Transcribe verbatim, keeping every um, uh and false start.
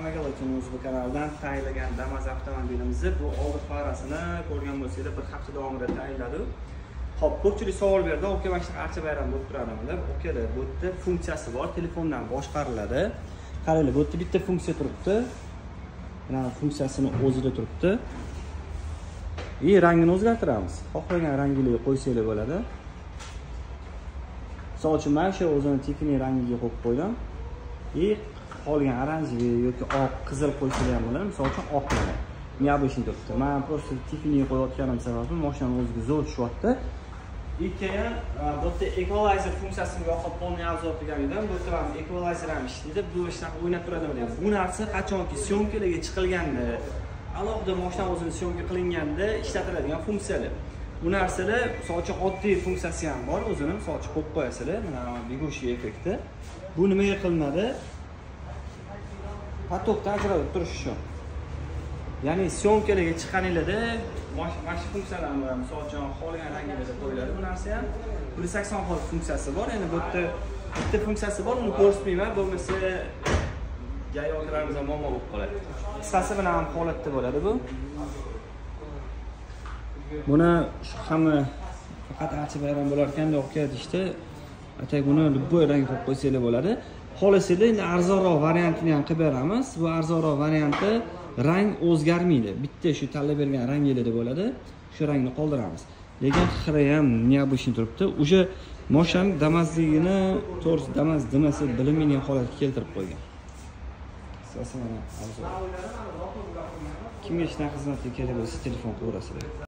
Hammaga uchun o'zbek kanalidan tayinlagan Damas avtomobilimizni bu oldi farasini ko'rgan bo'lsangiz bir hafta davomida tayinladi. Xo'p, ko'pchilik savol berdi, "Oka, mana shu archa bayram bo'lib turadimi?" deb. Okalar, bu yerda funksiyasi bor, telefondan boshqariladi. Qaranglar, bu yerda bitta funksiya turibdi. Mana funksiyasini o'zida turibdi. И rangini o'zgartiramiz. Xohlagan rangiga qo'ysanglar bo'ladi. Misol uchun mana shu o'zini Tiffany rangiga qo'yib qo'ydim. И qolgan oranjiy yoki oq, qizil qo'ysalar ham bo'ladi. Misol uchun oq mana. Необычный turibdi. Men просто Tiffany qo'yayotganim sababi mashina o'ziga zo'r tushyapti. И keyin bu yerda equalizer funksiyasini yoqib polni obzor qilgan edim. Bu yerda ham equalizer ham ishlaydi. Bu shunaqa o'ynab turadimi dedim. Bu narsa qachonki syomkalarga chiqilganda, alohida mashina o'zini syomka qilinganda ishlatiladigan funksiyalar. Bu narsalar misol uchun oddiy funksiyasi ham bor, o'zini misol uchun qo'yib qo'yasizlar. Mana bегущий effekti. Bu nimaga qilinadi? Потокdan ajratib turish uchun. Ya'ni syomkalarga chiqqaningizda mana shu funksiyalarni misol uchun xohlagan rangingizda qo'yiladi. Bu narsa ham bir sakson holat funksiyasi bor. Ya'ni bu yerda bitta funksiyasi bor, uni ko'rsatmayman, bo'lmasa gayoklarimizda muammo bo'lib qoladi. Qisqasi bilan ham holatda bo'ladi bu. Buni hamma faqat archa bayram bo'lar ekan deb o'qiydi. Atak buni любой rang qilib qo'ysanglar bo'ladi. Xohlasanglar endi arzonroq variantini ham qilib beramiz. Bu arzonroq varianti rang o'zgarmaydi. Bitta shu tanlab bergan rangingizda bo'ladi. Shu rangni qoldiramiz. Lekin xira ham необычный turibdi. O'sha mashinaning Damasligini to'g'risi Damas demasa bilinmaydigan holatga keltirib qo'ygan. Qisqasi mana arzon. Kimga shunaqa xizmatga kerak bo'lsa telefon qilaverasizlar.